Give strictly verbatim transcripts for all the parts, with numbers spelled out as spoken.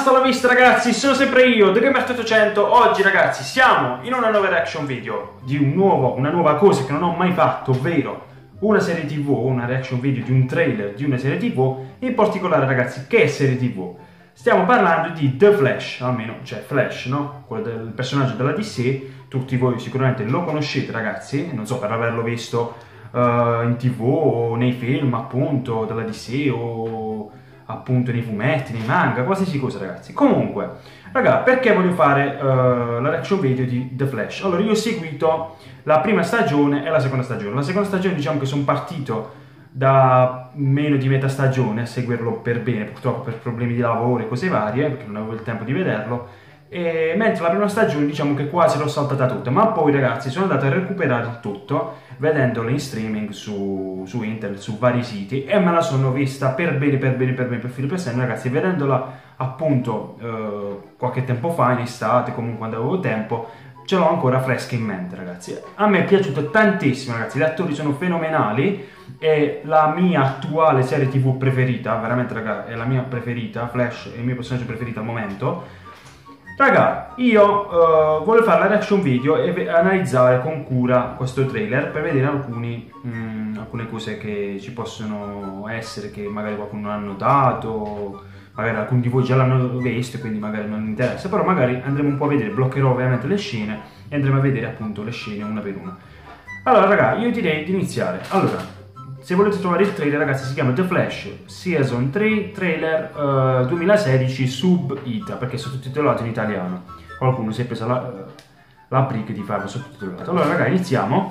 Hasta la vista ragazzi, sono sempre io, The Gamer ottocento. Oggi ragazzi siamo in una nuova reaction video di un nuovo, una nuova cosa che non ho mai fatto, ovvero una serie tv, una reaction video di un trailer di una serie tv. In particolare ragazzi, che serie tv? Stiamo parlando di The Flash, almeno, cioè Flash, no? Quello del personaggio della D C. Tutti voi sicuramente lo conoscete ragazzi, non so, per averlo visto uh, in tv o nei film appunto della D C o appunto nei fumetti, nei manga, qualsiasi cosa ragazzi. Comunque, raga, perché voglio fare uh, la reaction video di The Flash? Allora, io ho seguito la prima stagione e la seconda stagione. La seconda stagione diciamo che sono partito da meno di metà stagione a seguirlo per bene, purtroppo per problemi di lavoro e cose varie, perché non avevo il tempo di vederlo. E mentre la prima stagione diciamo che quasi l'ho saltata tutta, ma poi ragazzi sono andato a recuperare il tutto vedendolo in streaming su, su internet, su vari siti, e me la sono vista per bene, per bene, per bene, per filo per segno ragazzi, vedendola appunto eh, qualche tempo fa, in estate, comunque quando avevo tempo, ce l'ho ancora fresca in mente ragazzi. A me è piaciuto tantissimo ragazzi, gli attori sono fenomenali, è la mia attuale serie tv preferita, veramente raga, è la mia preferita, Flash è il mio personaggio preferito al momento. Raga, io uh, voglio fare la reaction video e analizzare con cura questo trailer per vedere alcuni, mh, alcune cose che ci possono essere, che magari qualcuno non ha notato, magari alcuni di voi già l'hanno visto e quindi magari non interessa, però magari andremo un po' a vedere, bloccherò ovviamente le scene e andremo a vedere appunto le scene una per una. Allora raga, io direi di iniziare. Allora, se volete trovare il trailer ragazzi, si chiama The Flash Season tre Trailer uh, duemilasedici Sub Ita, perché è sottotitolato in italiano. Qualcuno si è preso la, uh, la briga di farlo sottotitolato. Allora raga, iniziamo.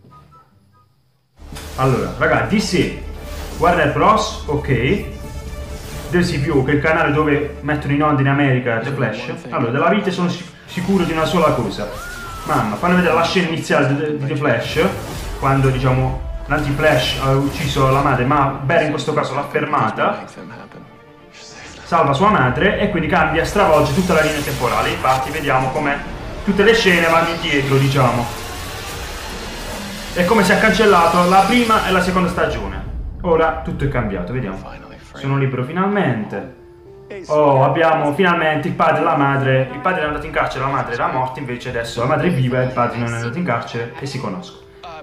Allora raga, D C Warner Bros, ok. D C View, che è il canale dove mettono in onda in America The Flash. Allora, della vita sono sicuro di una sola cosa. Mamma, fanno vedere la scena iniziale di The Flash, quando diciamo l'anti-Flash ha ucciso la madre, ma Barry in questo caso l'ha fermata, salva sua madre e quindi cambia, stravolge tutta la linea temporale. Infatti vediamo come tutte le scene vanno indietro, diciamo. È come se ha cancellato la prima e la seconda stagione. Ora tutto è cambiato, vediamo. Sono libero finalmente. Oh, abbiamo finalmente il padre e la madre. Il padre è andato in carcere, la madre era morta, invece adesso la madre è viva e il padre non è andato in carcere e si conoscono.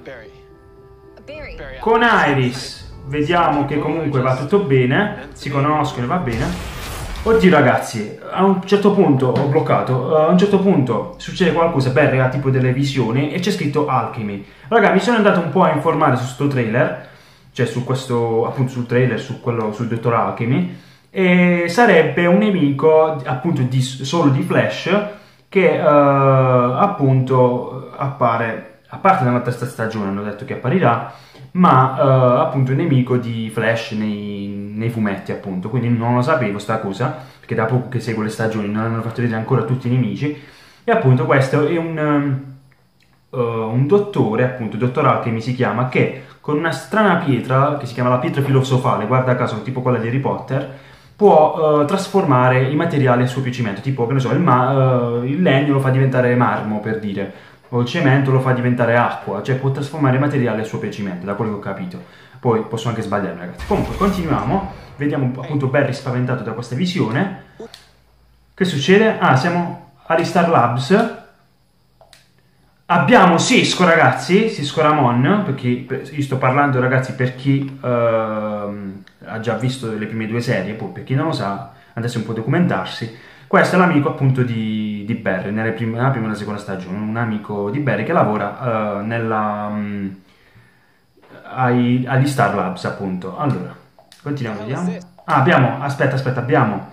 Con Iris vediamo che comunque va tutto bene, si conoscono e va bene. Oddio ragazzi, a un certo punto ho bloccato, a un certo punto succede qualcosa, Barry ha tipo delle visioni e c'è scritto Alchemy. Raga, mi sono andato un po' a informare su sto trailer, cioè su questo, appunto sul trailer, su quello, sul dottor Alchemy, e sarebbe un nemico appunto di, solo di Flash che uh, appunto appare, a parte nella terza stagione hanno detto che apparirà, ma uh, appunto è nemico di Flash nei, nei fumetti appunto, quindi non lo sapevo sta cosa, perché da poco che seguo le stagioni non hanno fatto vedere ancora tutti i nemici. E appunto questo è un, uh, un dottore, appunto dottor Alchemy si chiama, che con una strana pietra, che si chiama la pietra filosofale, guarda caso tipo quella di Harry Potter, può uh, trasformare i materiali a suo piacimento, tipo che ne so, il, uh, il legno lo fa diventare marmo per dire, o il cemento lo fa diventare acqua, cioè può trasformare materiale a suo piacimento, da quello che ho capito. Poi posso anche sbagliare ragazzi. Comunque continuiamo, vediamo appunto Barry spaventato da questa visione. Che succede? Ah, siamo a Star Labs. Abbiamo Cisco ragazzi, Cisco Ramon, perché io sto parlando ragazzi per chi uh, ha già visto le prime due serie, poi per chi non lo sa andasse un po' a documentarsi. Questo è l'amico appunto di, di Barry nella prima, nella prima e nella seconda stagione, un amico di Barry che lavora uh, nella, um, ai, agli Star Labs appunto. Allora, continuiamo, vediamo. Ah, abbiamo, aspetta, aspetta, abbiamo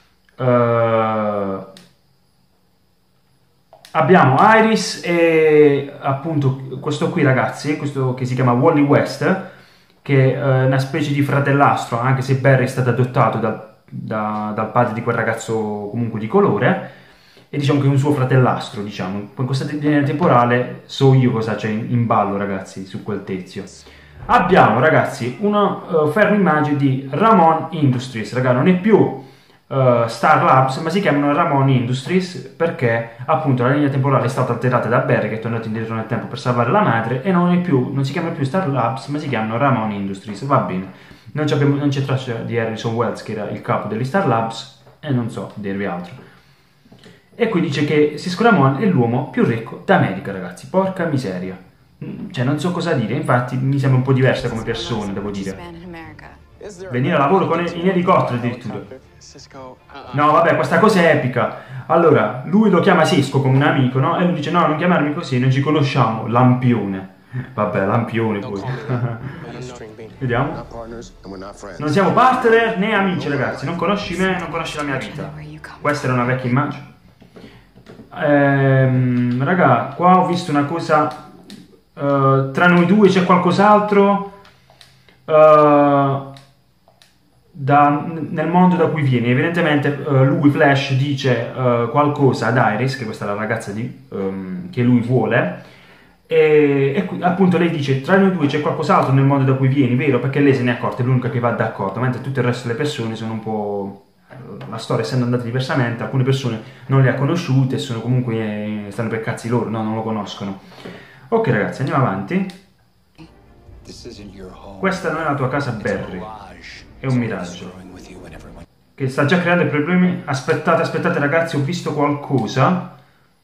uh, abbiamo Iris e appunto questo qui ragazzi, questo che si chiama Wally West, che è una specie di fratellastro, anche se Barry è stato adottato dal Da, dal padre di quel ragazzo comunque di colore, e diciamo che è un suo fratellastro, diciamo. In questa linea temporale so io cosa c'è in, in ballo ragazzi su quel tizio. Abbiamo ragazzi una uh, ferma immagine di Ramon Industries, raga, non è più uh, Star Labs, ma si chiamano Ramon Industries perché appunto la linea temporale è stata alterata da Barry, che è tornato indietro nel tempo per salvare la madre, e non è più, non si chiamano più Star Labs, ma si chiamano Ramon Industries, va bene. Non c'è traccia di Harrison Wells, che era il capo degli Star Labs, e non so dirvi altro. E qui dice che Cisco Ramon è l'uomo più ricco d'America, ragazzi, porca miseria. Cioè non so cosa dire, infatti mi sembra un po' diversa come persona, devo dire. Venire a lavoro con in elicottero addirittura. No, vabbè, questa cosa è epica. Allora, lui lo chiama Cisco come un amico, no? E lui dice, no, non chiamarmi così, non ci conosciamo, lampione. Vabbè, lampione poi. Vediamo. Non siamo partner né amici, ragazzi. Non conosci me, non conosci la mia vita. Questa era una vecchia immagine. Ehm, raga, qua ho visto una cosa. Uh, tra noi due c'è qualcos'altro. Uh, Da, nel mondo da cui viene, evidentemente uh, lui, Flash, dice uh, qualcosa ad Iris, che questa è la ragazza di, um, che lui vuole, e, e appunto lei dice tra noi due c'è qualcos'altro nel mondo da cui vieni, vero? Perché lei se ne è accorta, è l'unica che va d'accordo, mentre tutto il resto delle persone sono un po'... la storia essendo andata diversamente, alcune persone non le ha conosciute e sono comunque, eh, stanno per cazzi loro, no, non lo conoscono. Ok ragazzi, andiamo avanti. Questa non è la tua casa, Barry. È un miraggio che sta già creando problemi. Aspettate, aspettate ragazzi, ho visto qualcosa.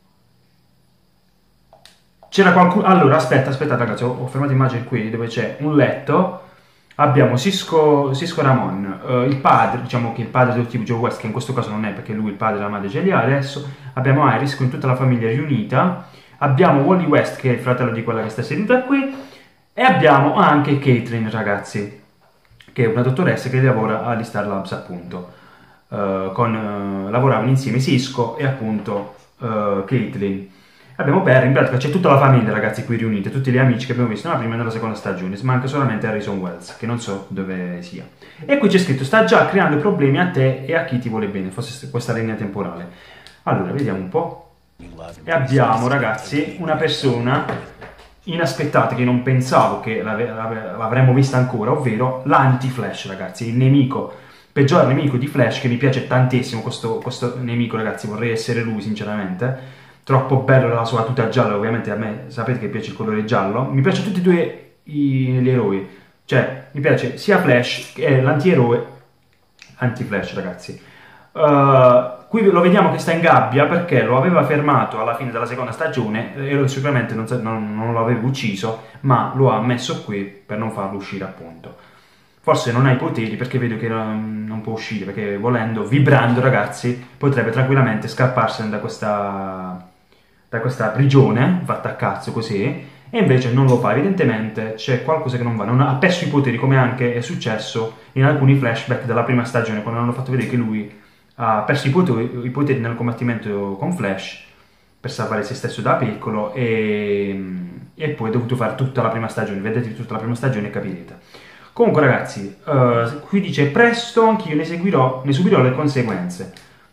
C'era qualcuno. Allora, aspetta, aspettate ragazzi, ho, ho fermato immagine qui dove c'è un letto. Abbiamo Cisco, Cisco Ramon, uh, il padre, diciamo che il padre del tipo Joe West, che in questo caso non è perché lui il padre e la madre ce li ha adesso. Abbiamo Iris con tutta la famiglia riunita. Abbiamo Wally West che è il fratello di quella che sta seduta qui. E abbiamo anche Caitlin, ragazzi, che è una dottoressa che lavora all'Star Labs, appunto, uh, con, uh, lavoravano insieme Cisco e appunto uh, Caitlin. Abbiamo Barry, in pratica c'è tutta la famiglia, ragazzi, qui riunita, tutti gli amici che abbiamo visto nella prima e nella seconda stagione, manca solamente Harrison Wells, che non so dove sia. E qui c'è scritto, sta già creando problemi a te e a chi ti vuole bene, forse questa linea temporale. Allora, vediamo un po'. E abbiamo, ragazzi, una persona inaspettata che non pensavo che l'avremmo vista ancora, ovvero l'anti-Flash, ragazzi, il nemico, peggior nemico di Flash, che mi piace tantissimo questo, questo nemico, ragazzi, vorrei essere lui sinceramente, troppo bello la sua tuta gialla, ovviamente a me sapete che piace il colore giallo, mi piace tutti e due i, gli eroi, cioè mi piace sia Flash che l'antieroe anti-Flash, ragazzi. Uh, qui lo vediamo che sta in gabbia perché lo aveva fermato alla fine della seconda stagione e sicuramente non, non, non lo aveva ucciso, ma lo ha messo qui per non farlo uscire, appunto. Forse non ha i poteri perché vedo che non, non può uscire, perché volendo, vibrando, ragazzi, potrebbe tranquillamente scapparsene da questa, da questa prigione fatta a cazzo così, e invece non lo fa. Evidentemente c'è qualcosa che non va, non ha, ha perso i poteri, come anche è successo in alcuni flashback della prima stagione, quando hanno fatto vedere che lui ha perso i poteri, i poteri nel combattimento con Flash per salvare se stesso da piccolo, e, e poi è dovuto fare tutta la prima stagione. Vedete tutta la prima stagione e capirete. Comunque ragazzi, uh, qui dice presto anch'io ne seguirò, ne subirò le conseguenze.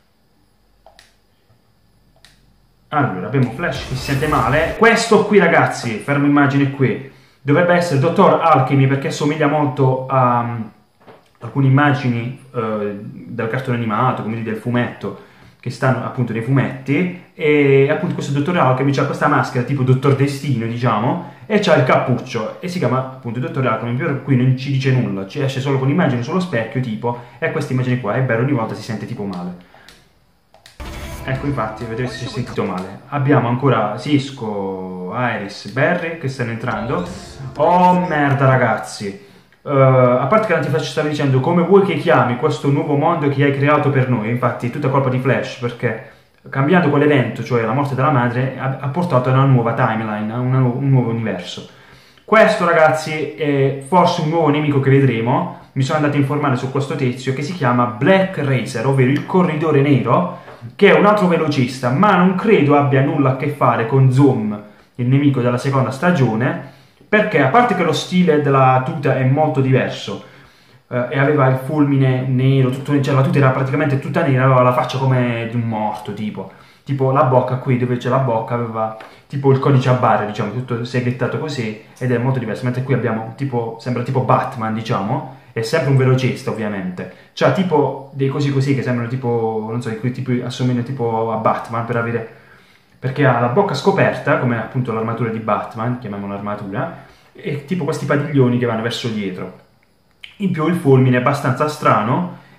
Allora, abbiamo Flash che si sente male. Questo qui, ragazzi, fermo immagine qui, dovrebbe essere il dottor Alchemy, perché somiglia molto a um, alcune immagini uh, del cartone animato, come del fumetto, che stanno appunto nei fumetti, e appunto questo dottor Alchemy ha questa maschera tipo Dottor Destino, diciamo, e c'ha il cappuccio, e si chiama appunto Dottor Alchemy, però qui non ci dice nulla, ci esce solo con immagini sullo specchio, tipo, e questa immagine qua, è bello, ogni volta si sente tipo male. Ecco, infatti, vedete se si è sentito male. Abbiamo ancora Cisco, Iris, Barry che stanno entrando. Oh merda, ragazzi. Uh, a parte che l'anti-Flash stava dicendo come vuoi che chiami questo nuovo mondo che hai creato per noi. Infatti è tutta colpa di Flash, perché cambiando quell'evento, cioè la morte della madre, ha, ha portato a una nuova timeline, a una, un nuovo universo. Questo, ragazzi, è forse un nuovo nemico che vedremo. Mi sono andato a informare su questo tizio che si chiama Black Racer, ovvero il corridore nero, che è un altro velocista, ma non credo abbia nulla a che fare con Zoom, il nemico della seconda stagione, perché a parte che lo stile della tuta è molto diverso, eh, e aveva il fulmine nero, tutto, cioè la tuta era praticamente tutta nera, aveva la faccia come di un morto, tipo, tipo la bocca qui dove c'è la bocca aveva tipo il codice a barre, diciamo, tutto seghettato così, ed è molto diverso, mentre qui abbiamo tipo, sembra tipo Batman, diciamo, è sempre un velocista ovviamente, c'ha tipo dei cosi così che sembrano tipo, non so, di cui tipo, assomigliano tipo a Batman, per avere, perché ha la bocca scoperta, come appunto l'armatura di Batman, chiamiamola armatura, e tipo questi padiglioni che vanno verso dietro. In più il fulmine è abbastanza strano,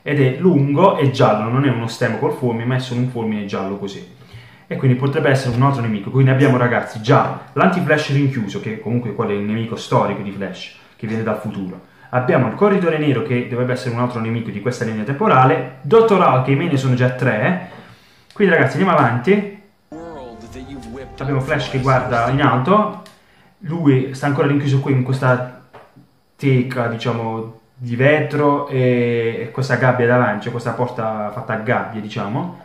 ed è lungo e giallo, non è uno stemma col fulmine, ma è solo un fulmine giallo così. E quindi potrebbe essere un altro nemico. Quindi abbiamo, ragazzi, già l'anti-Flash rinchiuso, che comunque quello è il nemico storico di Flash, che viene dal futuro. Abbiamo il corridore nero, che dovrebbe essere un altro nemico di questa linea temporale. Dottor Hulk, che i main sono già tre. Quindi, ragazzi, andiamo avanti. Abbiamo Flash che guarda in alto. Lui sta ancora rinchiuso qui in questa teca, diciamo, di vetro e questa gabbia davanti, cioè questa porta fatta a gabbie, diciamo.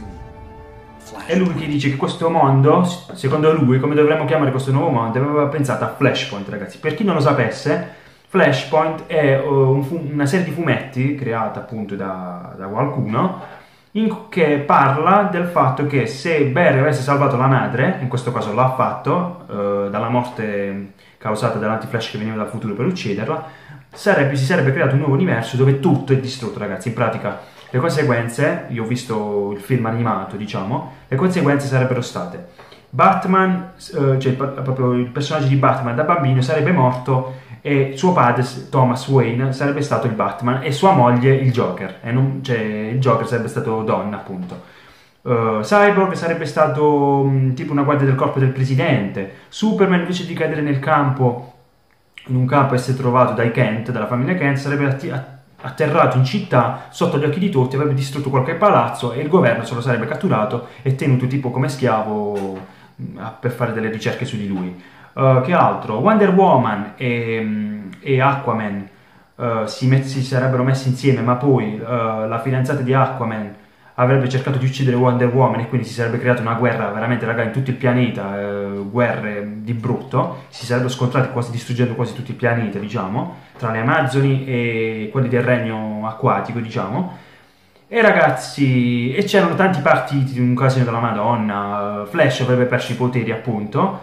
È lui che dice che questo mondo, secondo lui, come dovremmo chiamare questo nuovo mondo, aveva pensato a Flashpoint, ragazzi. Per chi non lo sapesse, Flashpoint è uh, un una serie di fumetti creata appunto da, da qualcuno in, che parla del fatto che se Barry avesse salvato la madre, in questo caso l'ha fatto, uh, dalla morte causata dall'anti-Flash che veniva dal futuro per ucciderla, sarebbe, si sarebbe creato un nuovo universo dove tutto è distrutto, ragazzi. In pratica le conseguenze, io ho visto il film animato, diciamo, le conseguenze sarebbero state Batman, eh, cioè proprio il personaggio di Batman da bambino sarebbe morto e suo padre, Thomas Wayne, sarebbe stato il Batman e sua moglie il Joker, e non, cioè il Joker sarebbe stato donna, appunto. Uh, Cyborg sarebbe stato mh, tipo una guardia del corpo del presidente. Superman, invece di cadere nel campo, in un campo, essere trovato dai Kent, dalla famiglia Kent, sarebbe atti- atterrato in città sotto gli occhi di tutti, avrebbe distrutto qualche palazzo e il governo se lo sarebbe catturato e tenuto tipo come schiavo mh, per fare delle ricerche su di lui. Uh, che altro? Wonder Woman e, mh, e Aquaman uh, si, met- si sarebbero messi insieme, ma poi uh, la fidanzata di Aquaman avrebbe cercato di uccidere Wonder Woman e quindi si sarebbe creata una guerra veramente, raga, in tutto il pianeta, eh, guerre di brutto, si sarebbero scontrati quasi distruggendo quasi tutto il pianeta, diciamo, tra le Amazzoni e quelli del regno acquatico, diciamo. E ragazzi, e c'erano tanti partiti di un casino della Madonna. Flash avrebbe perso i poteri, appunto.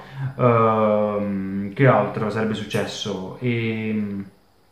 Uh, che altro sarebbe successo? E...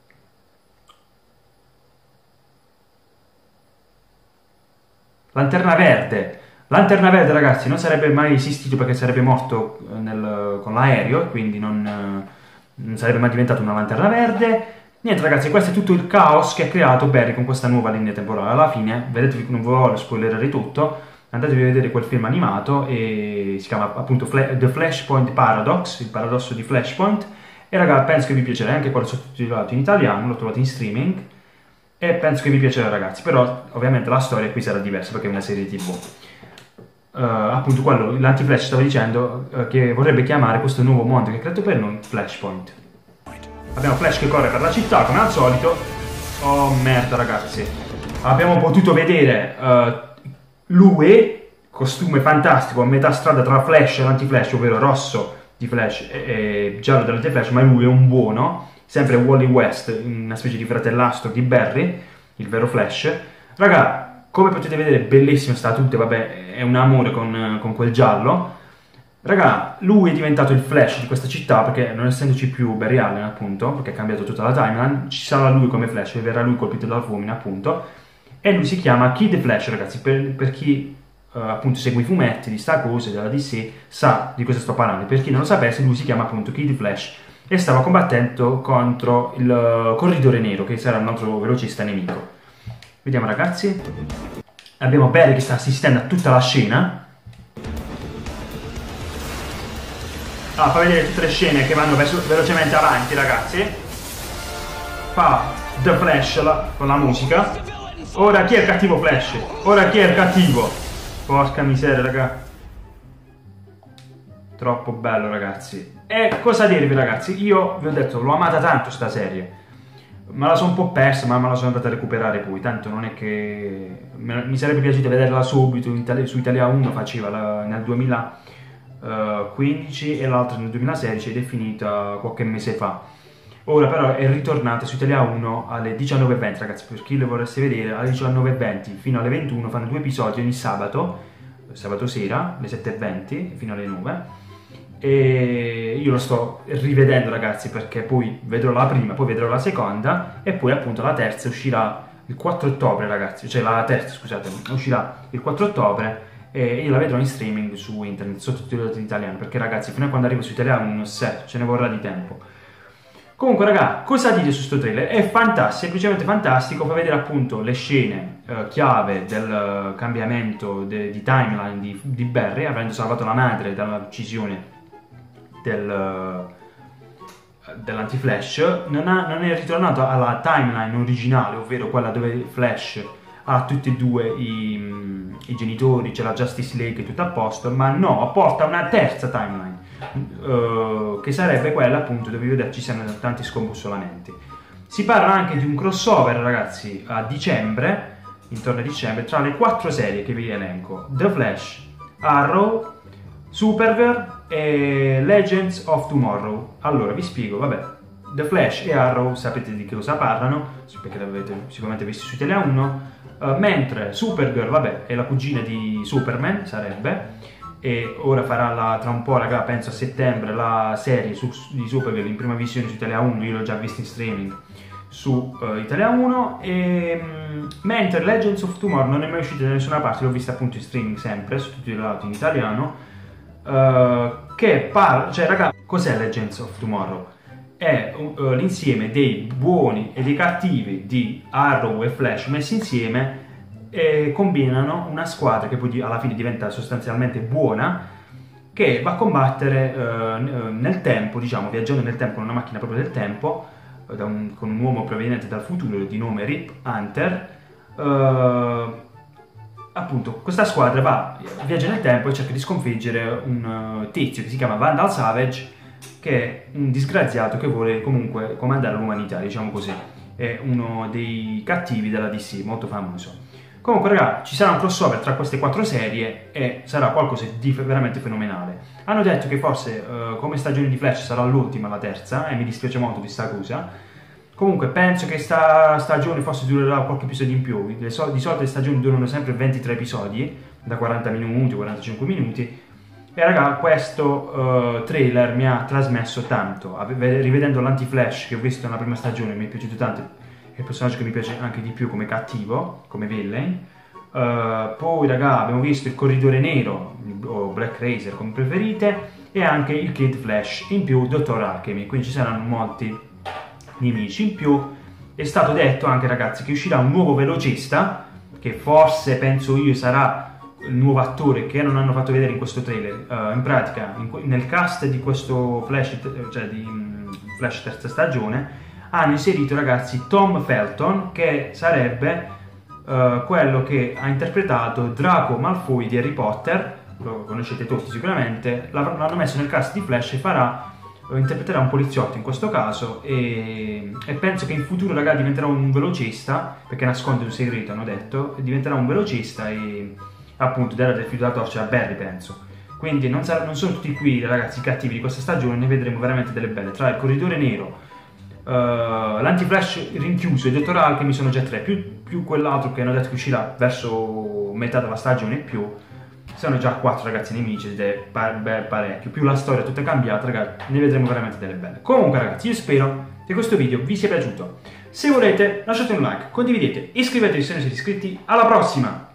Lanterna Verde. Lanterna Verde, ragazzi, non sarebbe mai esistito perché sarebbe morto nel, con l'aereo, quindi non, non sarebbe mai diventato una Lanterna Verde. Niente, ragazzi, questo è tutto il caos che ha creato Barry con questa nuova linea temporale. Alla fine, vedete, non vi voglio spoilerare tutto, andatevi a vedere quel film animato, e si chiama appunto Fla- The Flashpoint Paradox, il paradosso di Flashpoint, e raga, penso che vi piacerà, anche quello sottotitolato in italiano, l'ho trovato in streaming, e penso che vi piacerà, ragazzi. Però ovviamente la storia qui sarà diversa perché è una serie tv. Uh, appunto quello, l'anti-Flash stava dicendo uh, che vorrebbe chiamare questo nuovo mondo che ha creato per noi Flashpoint. Abbiamo Flash che corre per la città come al solito. Oh merda, ragazzi, abbiamo potuto vedere uh, lui, costume fantastico a metà strada tra Flash e l'anti-Flash, ovvero rosso di Flash e, e giallo dell'anti-Flash, ma lui è un buono, sempre Wally West, una specie di fratellastro di Barry, il vero Flash. Raga, come potete vedere, bellissime statute, vabbè, è un amore con, con quel giallo. Raga, lui è diventato il Flash di questa città perché, non essendoci più Barry Allen, appunto, perché ha cambiato tutta la timeline, ci sarà lui come Flash e verrà lui colpito dal fulmine, appunto, e lui si chiama Kid Flash, ragazzi. Per, per chi uh, appunto segue i fumetti di sta cosa, della D C, sa di cosa sto parlando. Per chi non lo sapesse, lui si chiama appunto Kid Flash e stava combattendo contro il uh, Corridore Nero, che sarà un altro velocista nemico. Vediamo, ragazzi. Abbiamo Barry che sta assistendo a tutta la scena. Ah, fa vedere tutte le scene che vanno velocemente avanti, ragazzi. Fa The Flash la, con la musica. Ora chi è il cattivo Flash? Ora chi è il cattivo? Porca miseria, raga. Troppo bello, ragazzi. E cosa dirvi, ragazzi? Io vi ho detto, l'ho amata tanto sta serie. Me la sono un po' persa, ma me la sono andata a recuperare poi. Tanto non è che... Mi sarebbe piaciuto vederla subito in Italia, su Italia uno, faceva la, nel duemilaquindici e l'altra nel duemilasedici ed è finita qualche mese fa. Ora però è ritornata su Italia uno alle diciannove e venti, ragazzi. Per chi le vorreste vedere, alle diciannove e venti fino alle ventuno fanno due episodi ogni sabato, sabato sera, alle sette e venti fino alle nove. E io lo sto rivedendo, ragazzi, perché poi vedrò la prima, poi vedrò la seconda e poi appunto la terza uscirà il quattro ottobre, ragazzi. Cioè la terza, scusate, uscirà il quattro ottobre e io la vedrò in streaming su internet sottotitolata in italiano, perché, ragazzi, fino a quando arrivo su italiano non so, ce ne vorrà di tempo. Comunque raga, cosa dite su questo trailer? È fantastico, semplicemente fantastico, fa vedere appunto le scene eh, chiave del cambiamento de, di timeline di, di Barry, avendo salvato la madre dall'uccisione del, dell'anti-Flash. Non, non è ritornato alla timeline originale, ovvero quella dove Flash ha tutti e due i, i genitori, c'è la Justice League, tutto a posto, ma no, apporta una terza timeline, uh, che sarebbe quella appunto dove ci siano tanti scombussolamenti. Si parla anche di un crossover, ragazzi, a dicembre, intorno a dicembre, tra le quattro serie che vi elenco: The Flash, Arrow, Supergirl e Legends of Tomorrow. Allora, vi spiego, vabbè, The Flash e Arrow sapete di che cosa parlano, perché l'avete sicuramente visto su Italia uno, uh, mentre Supergirl, vabbè, è la cugina di Superman, sarebbe, e ora farà la, tra un po', raga, penso a settembre, la serie su, di Supergirl in prima visione su Italia uno, io l'ho già vista in streaming su uh, Italia uno, e um, mentre Legends of Tomorrow non è mai uscita da nessuna parte, l'ho vista appunto in streaming sempre, sottotitolato in italiano, uh, che parla, cioè raga, cos'è Legends of Tomorrow? È uh, l'insieme dei buoni e dei cattivi di Arrow e Flash messi insieme e combinano una squadra che poi alla fine diventa sostanzialmente buona, che va a combattere uh, nel tempo, diciamo, viaggiando nel tempo con una macchina proprio del tempo, uh, da un, con un uomo proveniente dal futuro di nome Rip Hunter. Uh, appunto, questa squadra va, viaggia nel tempo e cerca di sconfiggere un uh, tizio che si chiama Vandal Savage, che è un disgraziato che vuole comunque comandare l'umanità, diciamo così. È uno dei cattivi della D C, molto famoso. Comunque raga, ci sarà un crossover tra queste quattro serie e sarà qualcosa di veramente fenomenale. Hanno detto che forse uh, come stagione di Flash sarà l'ultima, la terza, e mi dispiace molto di sta cosa. Comunque penso che sta stagione forse durerà qualche episodio in più. Di solito le stagioni durano sempre ventitré episodi, da quaranta minuti, quarantacinque minuti. E raga, questo uh, trailer mi ha trasmesso tanto. Rivedendo l'anti-Flash che ho visto nella prima stagione, mi è piaciuto tanto. È il personaggio che mi piace anche di più come cattivo, come villain. Uh, poi raga, abbiamo visto il Corridore Nero, o Black Racer come preferite, e anche il Kid Flash, in più Dottor Alchemy, quindi ci saranno molti nemici. In più è stato detto anche, ragazzi, che uscirà un nuovo velocista, che forse penso io sarà il nuovo attore che non hanno fatto vedere in questo trailer. Uh, in pratica in, nel cast di questo Flash, cioè di um, Flash terza stagione, hanno inserito, ragazzi, Tom Felton, che sarebbe uh, quello che ha interpretato Draco Malfoy di Harry Potter, lo conoscete tutti sicuramente. L'hanno messo nel cast di Flash e farà, uh, interpreterà un poliziotto in questo caso, e, e penso che in futuro, ragazzi, diventerà un velocista, perché nasconde un segreto, hanno detto, e diventerà un velocista e appunto darà del filo da torcere a Barry, penso. Quindi non, sarà, non sono tutti qui, ragazzi, i cattivi di questa stagione, ne vedremo veramente delle belle. Tra il Corridore Nero, Uh, l'anti-Flash rinchiuso e il Dottor Alchemy sono già tre, più, più quell'altro che hanno detto che uscirà verso metà della stagione e più, sono già quattro, ragazzi, nemici, ed è parecchio, più la storia tutta cambiata, ragazzi, ne vedremo veramente delle belle. Comunque, ragazzi, io spero che questo video vi sia piaciuto. Se volete lasciate un like, condividete, iscrivetevi se non siete iscritti. Alla prossima!